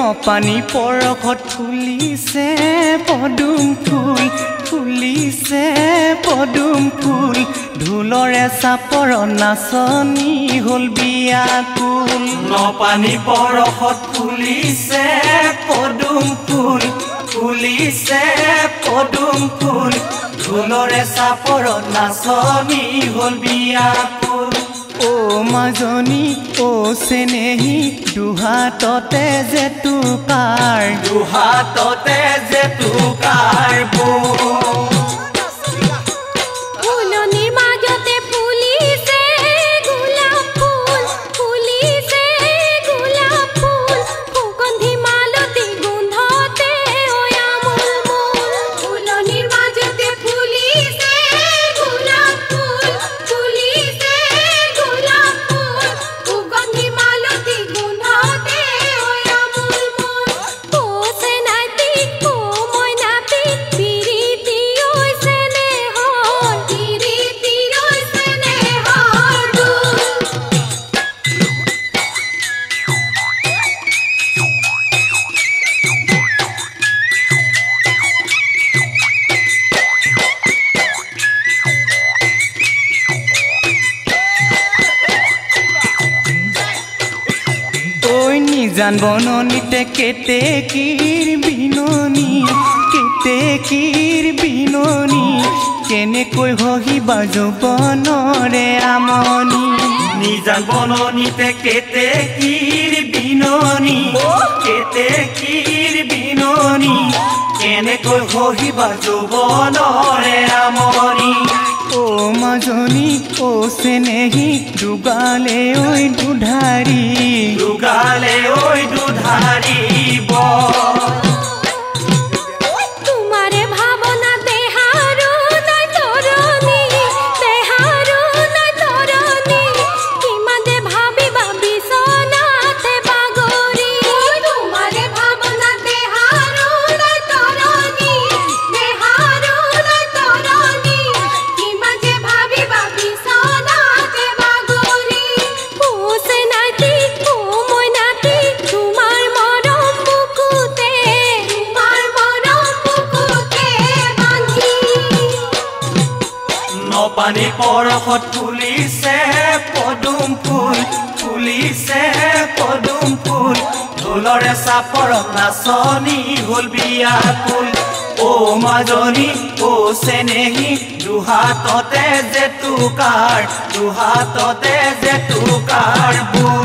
নপানী পৰশত ফুলিছে পদুম ফুল ফুলিছে পদুম ফুল ঢোলৰে চাপৰ নাচনি হল বিয়াকুল নপানী পৰশত ফুলিছে পদুম ফুল ফুলিছে পদুম ফুল ঢোলৰে চাপৰ নাচনি হল বিয়াকুল ও মাজনী ও চেনেহী দুহাততে জেতুকাৰ দুহাততে জেতুকাৰ ফুলনিৰ মাজতে ফুলিছে গোলাপ ফুল ফুলিছে গোলাপ ফুল সুগন্ধি মালতী গোন্ধতে আমোল মোল ফুলনিৰ মাজতে ফুলিছে গোলাপ ফুল ফুলিছে গোলাপ ফুল সুগন্ধি মালতী গোন্ধতে আমোল মোল ও চেনাইতি ও মইনাতি পিৰিতি হৈছে নেহৰ পিৰিতি হৈছে নেহৰ ঐ নিজান বননিতে কেতেকীৰ বিননি কেতেকীৰ বিননি কেনেকৈ হহিবা যৌৱনৰে আমনি নিজান বননিতে কেতেকীৰ বিননি কেতেকীৰ বিননি কেনেকৈ হহিবা যৌৱনৰে আমনি ও মাজনী ও চেনেহী দুগালে ঐ দুধাৰী দুগালে ঐ দুধাৰী তোমারে ভাবনা দেহারু নাই তরণী দেহারু নাই তরণী কিমানে ভাবিবা বিছনাতে বাগৰি তোমারে ভাবনা দেহারু নাই তরণী দেহারু নাই তরণী কিমানে ভাবিবা বিছনাতে বাগৰি ও চেনাইতি ও মইনাতি তোমাৰ মৰম বুকুতে বান্ধি নপানী পৰশত ফুলিছে পদুম ফুল ফুলিছে পদুম ফুল ঢোলৰে চাপৰত নাচনি হল বিয়াকুল ও মাজনী ও চেনেহী দুহাততে জেতুকাৰ দুহাততে জেতুকাৰ